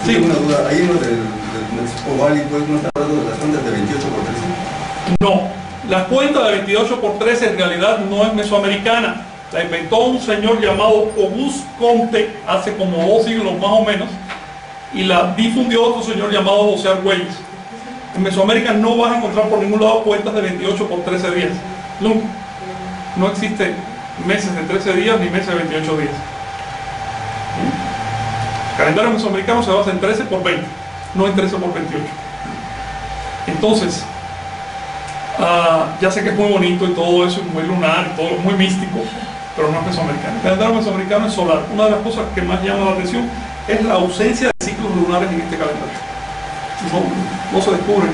Sí. Tengo una duda, ahí en lo del Expo Valley, pues no está hablando de las cuentas de 28 por 13. No, la cuenta de 28 por 13 en realidad no es mesoamericana. La inventó un señor llamado Auguste Comte hace como 2 siglos más o menos, y la difundió otro señor llamado José Argüelles. En Mesoamérica no vas a encontrar por ningún lado cuentas de 28 por 13 días. Nunca. No existe meses de 13 días ni meses de 28 días. El calendario mesoamericano se basa en 13 por 20, no en 13 por 28. Entonces, ya sé que es muy bonito y todo eso, es muy lunar y todo, muy místico, pero no es mesoamericano. El calendario mesoamericano es solar. Una de las cosas que más llama la atención es la ausencia de ciclos lunares en este calendario. No se descubren.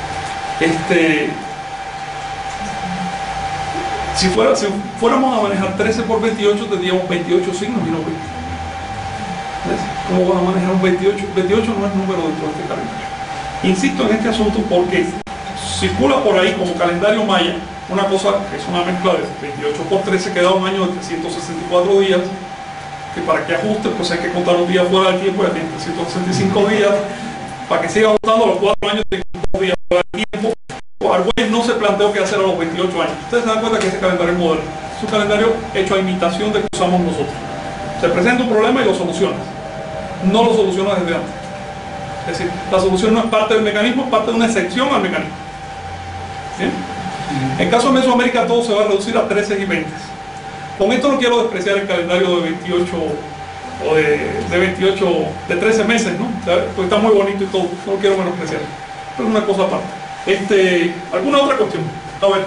Si fuéramos a manejar 13 por 28, tendríamos 28 signos y no 20. ¿Ves? ¿Cómo vas a manejar un 28? 28 no es número dentro de este calendario. Insisto en este asunto porque circula por ahí como calendario maya una cosa que es una mezcla de 28 por 13 que da un año de 364 días, que para que ajuste pues hay que contar un día fuera del tiempo, ya tiene 365 días, para que siga ajustando los 4 años de días fuera del tiempo. Argüelles no se planteó qué hacer a los 28 años. Ustedes se dan cuenta que ese calendario es moderno, es un calendario hecho a imitación de que usamos nosotros. Se presenta un problema y lo solucionas, no lo solucionas desde antes. Es decir, la solución no es parte del mecanismo, es parte de una excepción al mecanismo. ¿Bien? En caso de Mesoamérica todo se va a reducir a 13 y 20. Con esto no quiero despreciar el calendario de 28 o de 28, de 13 meses, ¿no? Pues está muy bonito y todo, no lo quiero menospreciar, pero es una cosa aparte. ¿Alguna otra cuestión? A ver.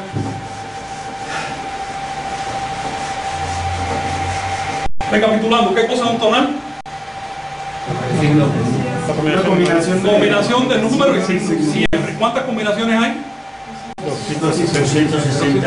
Recapitulando, ¿qué cosa es un tonal? Una combinación de números y signos. Siempre. ¿Cuántas combinaciones hay? 260.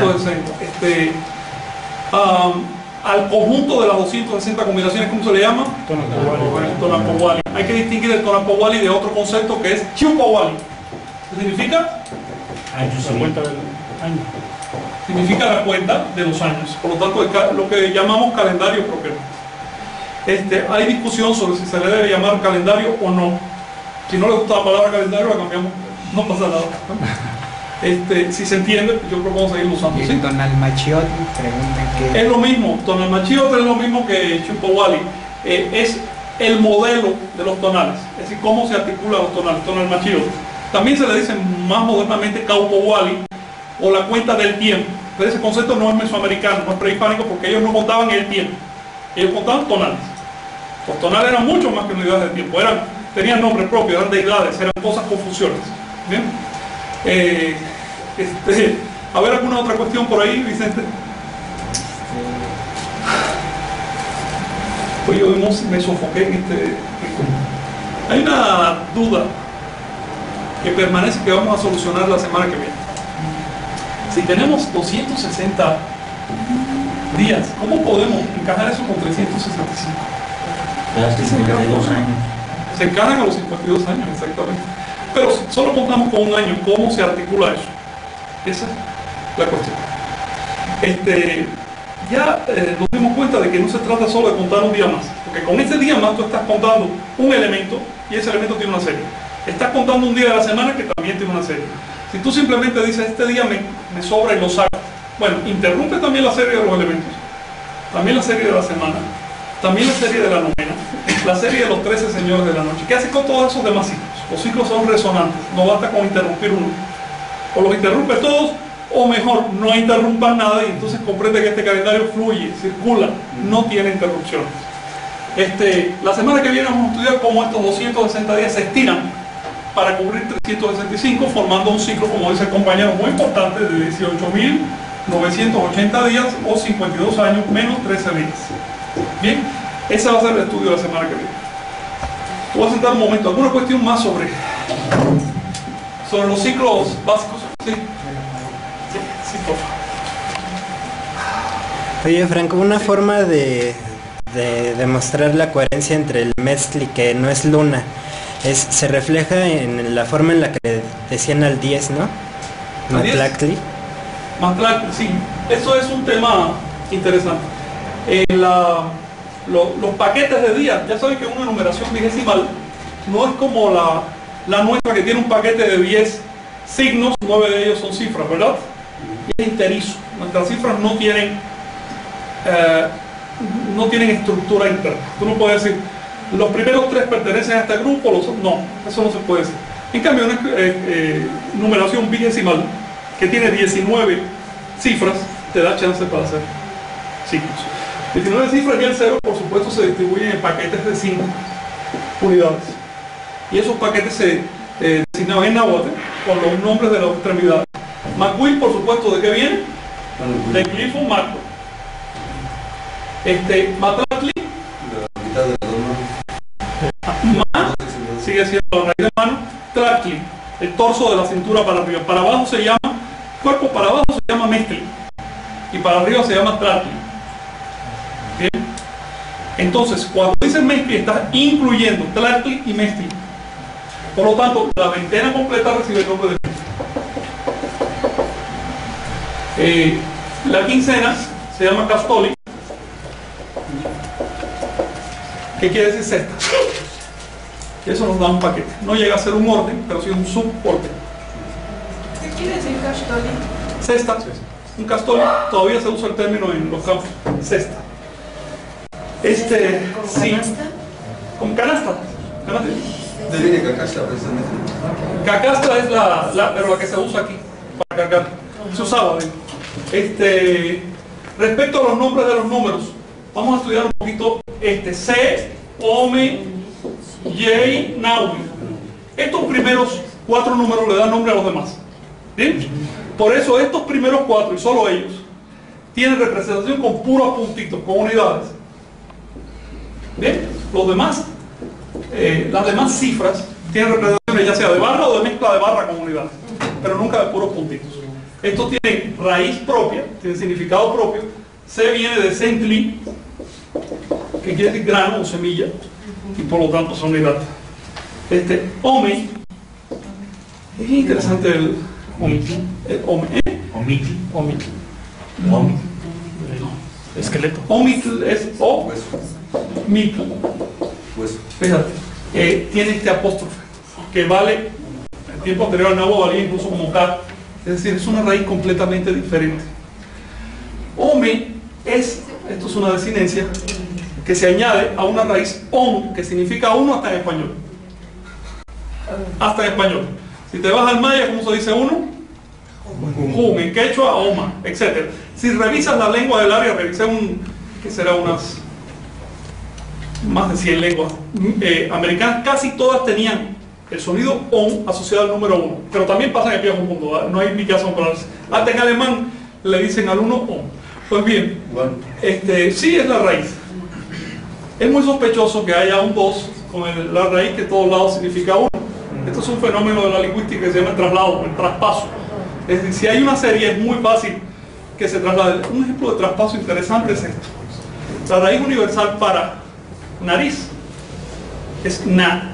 Al conjunto de las 260 combinaciones, ¿cómo se le llama? Tonalpowali. Hay que distinguir el Tonalpowali de otro concepto que es Chiupowali. ¿Qué significa? La cuenta del año. Significa la cuenta de los años. Por lo tanto, es lo que llamamos calendario propio. Hay discusión sobre si se le debe llamar calendario o no. Si no le gusta la palabra calendario, la cambiamos. No pasa nada. Si se entiende, yo propongo seguirlo usando. ¿Sí? Tonalmachiotl preguntan qué. Es lo mismo. Tonalmachiotl es lo mismo que Chiupowali. Es el modelo de los tonales. Es decir, cómo se articulan los tonales. Tonalmachiotl. También se le dice más modernamente Caupowali o la cuenta del tiempo. Pero ese concepto no es mesoamericano, no es prehispánico, porque ellos no contaban el tiempo. Ellos contaban tonales. Los tonales eran mucho más que unidades de tiempo. Tenían nombres propios, eran deidades, eran cosas con funciones. ¿Bien? A ver, ¿alguna otra cuestión por ahí, Vicente? Pues yo me sofoqué en Hay una duda que permanece que vamos a solucionar la semana que viene. Si tenemos 260 días, ¿cómo podemos encajar eso con 365? Hace 52 años. Se encajan a los 52 años, exactamente. Pero si solo contamos con un año, ¿cómo se articula eso? Esa es la cuestión. Nos dimos cuenta de que no se trata solo de contar un día más, porque con ese día más tú estás contando un elemento y ese elemento tiene una serie. Estás contando un día de la semana que también tiene una serie. Si tú simplemente dices, este día me sobra y lo saco, bueno, interrumpe también la serie de los elementos, también la serie de la semana, también la serie de la novena, la serie de los 13 señores de la noche. ¿Qué hace con todos esos demás ciclos? Los ciclos son resonantes, no basta con interrumpir uno. O los interrumpes todos, o mejor, no interrumpas nada y entonces comprende que este calendario fluye, circula, no tiene interrupciones. La semana que viene vamos a estudiar cómo estos 260 días se estiran para cubrir 365, formando un ciclo, como dice el compañero, muy importante de 18.980 días o 52 años menos 13 días. Bien, ese va a ser el estudio de la semana que viene. Voy a sentar un momento. ¿Alguna cuestión más sobre los ciclos básicos? Sí, por favor. Oye, Franco, una forma de demostrar la coherencia entre el mezcli, que no es luna, se refleja en la forma en la que decían al 10, ¿no? Matlactli. Matlactli, sí. Eso es un tema interesante. Los paquetes de días, ya saben que una numeración vigesimal no es como la nuestra, que tiene un paquete de 10 signos, 9 de ellos son cifras, ¿verdad? Es enterizo. Nuestras cifras no tienen estructura interna. Tú no puedes decir, los primeros 3 pertenecen a este grupo, no, eso no se puede decir. En cambio, una numeración vigesimal que tiene 19 cifras, te da chance para hacer signos. 19 cifras y el 0, por supuesto, se distribuyen en paquetes de 5 unidades. Y esos paquetes se designaban en náhuatl con los nombres de las extremidades. Macuil, por supuesto, ¿de qué viene? De glifo macro. Matlatli, La mitad de los dos ma, sigue siendo la raíz de mano. Tlatli, el torso de la cintura para arriba. Para abajo se llama, cuerpo para abajo se llama mezcli. Y para arriba se llama tlatli. ¿Bien? Entonces, cuando dices mezcli, estás incluyendo tlatli y mezcli. Por lo tanto, la veintena completa recibe el nombre de mezcli. La quincena se llama castoli, que quiere decir cesta. Eso nos da un paquete. No llega a ser un orden, pero sí un suborden. ¿Qué quiere decir castoli? Cesta. Un castoli, todavía se usa el término en los campos. Cesta. ¿Con Sí. canasta? Con canasta. Canasta. De viene Cacasta, precisamente. Cacastra es pero la que se usa aquí para cargar. Se usaba. Respecto a los nombres de los números, vamos a estudiar un poquito C, Ome, Yei, Naui. Estos primeros 4 números le dan nombre a los demás. ¿Bien? Por eso estos primeros 4, y solo ellos, tienen representación con puros puntitos, con unidades. ¿Bien? Los demás, las demás cifras tienen representaciones ya sea de barra o de mezcla de barra con unidades, pero nunca de puros puntitos. Estos tienen raíz propia, tienen significado propio. C viene de Senkli, que quiere decir grano o semilla, y por lo tanto son unidades. Ome, es interesante el Ome. Omitl. Omitl. Omitl. Esqueleto. Omitl es O, Hueso. mitl. Hueso. Fíjate, tiene este apóstrofe, que vale, en tiempo anterior al náhuatl valía incluso como K, es decir, es una raíz completamente diferente. Ome esto es una desinencia, que se añade a una raíz on, que significa uno hasta en español. Hasta en español. Si te vas al maya, ¿cómo se dice uno? Jun, en quechua, oma, etc. Si revisas la lengua del área, revisé que será unas más de 100 lenguas americanas, casi todas tenían el sonido on asociado al número 1, pero también pasa en el viejo mundo, ¿verdad? No hay indicación para eso. Hasta en alemán le dicen al 1 on. Pues bien, sí es la raíz. Es muy sospechoso que haya un 2 con la raíz que todos lados significa 1. Esto es un fenómeno de la lingüística que se llama el traslado, el traspaso. Es decir, si hay una serie es muy fácil que se traslade. Un ejemplo de traspaso interesante es esto. La raíz universal para nariz es na.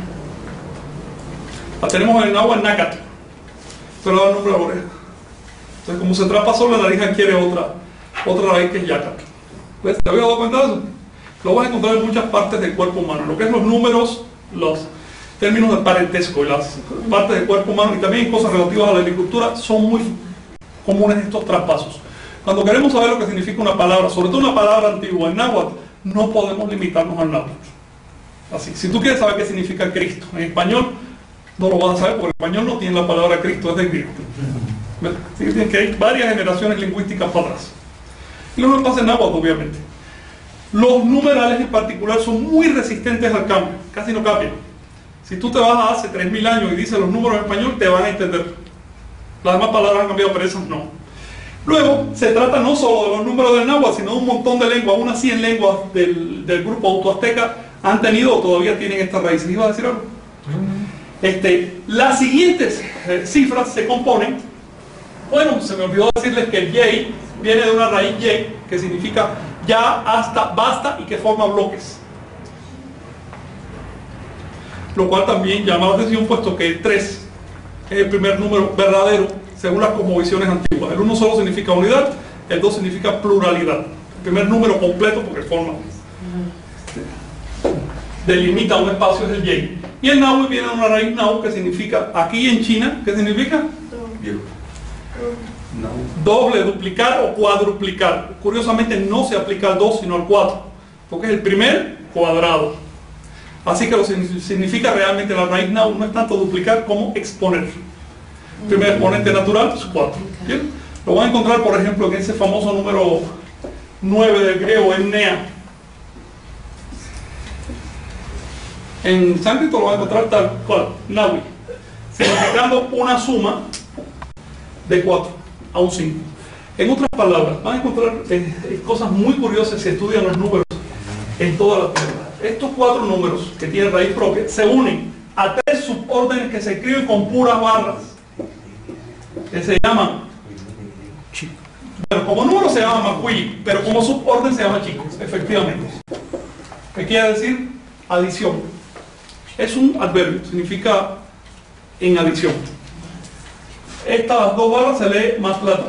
La tenemos en el náhuatl nácatl. Esto le da el nombre a la oreja. Entonces, como se traspasó, la nariz adquiere otra raíz que es yacatl. ¿Ves? ¿Te habías dado cuenta de eso? Lo vas a encontrar en muchas partes del cuerpo humano. Lo que es los números, los términos de parentesco y las partes del cuerpo humano y también cosas relativas a la agricultura son muy comunes estos traspasos. Cuando queremos saber lo que significa una palabra, sobre todo una palabra antigua en náhuatl, no podemos limitarnos al náhuatl. Así, si tú quieres saber qué significa Cristo en español, no lo vas a saber porque en español no tiene la palabra Cristo, es de griego. Así que tienes que ir varias generaciones lingüísticas para atrás. Y lo mismo pasa en náhuatl, obviamente. Los numerales en particular son muy resistentes al cambio, casi no cambian. Si tú te vas a hace 3000 años y dices los números en español, te van a entender. Las demás palabras han cambiado, pero esas no. Luego, se trata no solo de los números del náhuatl, sino de un montón de lenguas. Unas 100 lenguas del grupo autoazteca han tenido o todavía tienen estas raíces. ¿Iba a decir algo? Las siguientes cifras se componen. Bueno, se me olvidó decirles que el yei viene de una raíz yei, que significa ya, hasta, basta, y que forma bloques. Lo cual también llama la atención, puesto que el 3 es el primer número verdadero, según las cosmovisiones antiguas. El 1 solo significa unidad, el 2 significa pluralidad. El primer número completo, porque forma, delimita un espacio, es el yei. Y el náhuatl viene de una raíz náhuatl que significa, aquí en China, ¿qué significa? Viejo. No. Doble, duplicar o cuadruplicar. Curiosamente no se aplica al 2 sino al 4, porque es el primer cuadrado. Así que lo que significa realmente la raíz náhuatl no es tanto duplicar como exponer. El primer exponente natural es 4. ¿Bien? Lo van a encontrar, por ejemplo, en ese famoso número 9 del griego, Ennea. En sánscrito lo van a encontrar tal cual, náhuatl, significando una suma de 4 a un 5. En otras palabras, van a encontrar cosas muy curiosas si estudian los números en toda la Tierra. Estos 4 números que tienen raíz propia se unen a 3 subórdenes que se escriben con puras barras, que se llaman, bueno, como número se llama macuilli, pero como suborden se llama chico, efectivamente. ¿Qué quiere decir? Adición. Es un adverbio, significa en adición. Estas 2 barras se lee matlatli.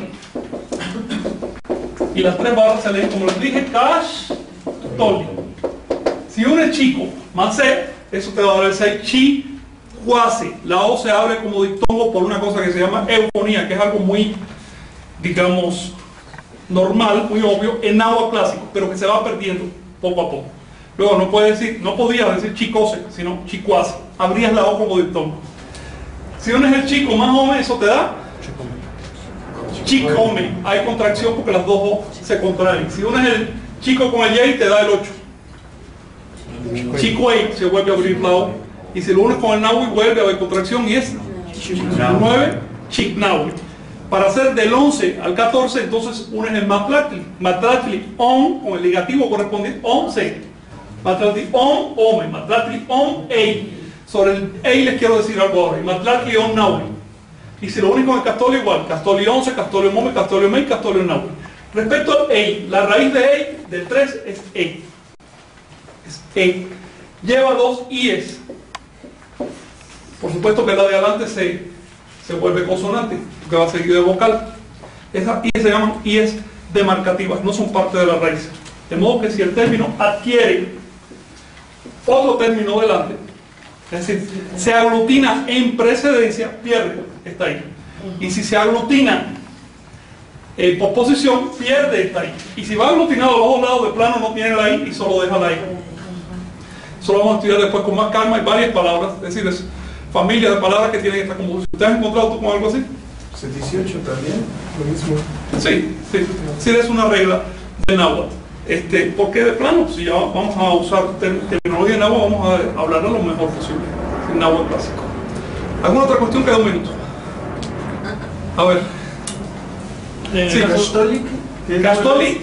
Y las 3 barras se leen, como les dije, cash toli. Si uno es chico más C, eso te va a dar el 6 chi cuase. La O se abre como diptongo por una cosa que se llama eufonía, que es algo muy, digamos, normal, muy obvio, en náhuatl clásico, pero que se va perdiendo poco a poco. Luego no podías decir chicose, sino chicuase. Abrías la O como diptongo. Si uno es el chico más joven, eso te da chicome. Hay contracción porque las 2 O se contraen. Si uno es el chico con el yei, te da el 8. Chicuey se vuelve a abrir la O. Y si lo unes con el náhuatl, vuelve a haber contracción y es 9 chicnáhuatl. Para hacer del 11 al 14, entonces unes el matlatli. Matlatli on, con el ligativo correspondiente, on se. Matlatli on ome. Matlatli on ei. Sobre el ei les quiero decir algo ahora. Matlatli on náhuatl. Y si lo unes con el castolio, igual. Castolio 11, castolio mome, castolio mei, castolio náhuatl. Respecto al ei, la raíz de ei, del 3, es ei. Es ei. Lleva 2 ies. Por supuesto que la de adelante se vuelve consonante, porque va seguido de vocal. Esas ies se llaman ies demarcativas, no son parte de la raíz. De modo que si el término adquiere otro término delante, es decir, se aglutina en precedencia, pierde esta I. Y si se aglutina en posposición, pierde esta I. Y si va aglutinado a los dos lados, de plano no tiene la I y solo deja la I. Eso lo vamos a estudiar después con más calma. Hay varias palabras, es decir, es familia de palabras que tienen esta composición. ¿Te has encontrado tú con algo así? 18 también, lo mismo. Sí, sí, es una regla de náhuatl. Porque de plano, si ya vamos a usar terminología de náhuatl, vamos a hablar lo mejor posible, en náhuatl clásico. ¿Alguna otra cuestión? Queda un minuto. A ver. Sí, Castolik. Castolik,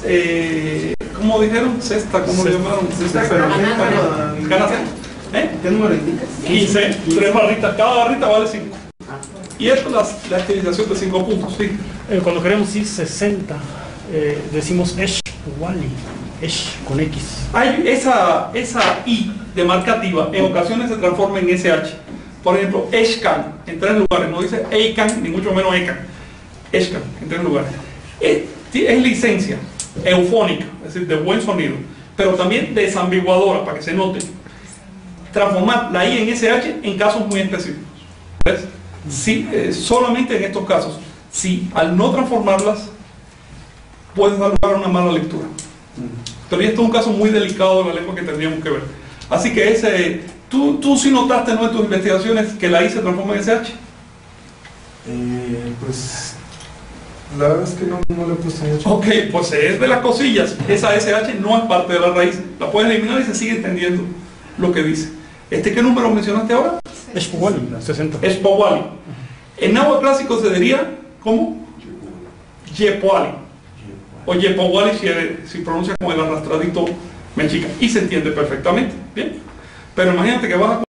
¿cómo dijeron? Cesta, ¿cómo le llamaron? Cesta, pero ¿qué Canasta. ¿Qué número indica? 15, 3 barritas, cada barrita vale 5. Y esto es la estilización de 5 puntos, sí. Cuando queremos decir 60, decimos esh wali, esh con X. Hay esa I demarcativa, en ocasiones se transforma en SH. Por ejemplo, Eshkan, en 3 lugares, no dice Eikan, ni mucho menos Ekan. Eshkan, en 3 lugares. Es licencia eufónica, es decir, de buen sonido, pero también desambiguadora, para que se note. Transformar la I en SH en casos muy específicos. ¿Ves? Sí, solamente en estos casos, si al no transformarlas puedes dar lugar a una mala lectura. Pero esto es un caso muy delicado de la lengua que tendríamos que ver. Así que tú sí notaste, ¿no?, en tus investigaciones que la I se transforma en SH. Pues la verdad es que no le he puesto mucho. Ok, pues es de las cosillas. Esa SH no es parte de la raíz. La puedes eliminar y se sigue entendiendo lo que dice. ¿Qué número mencionaste ahora? Esh wali, 60. Es Powali. En náhuatl clásico se diría, ¿cómo? Yepoali. O Yepowali si pronuncia con el arrastradito mexica. Y se entiende perfectamente. Bien. Pero imagínate que vas a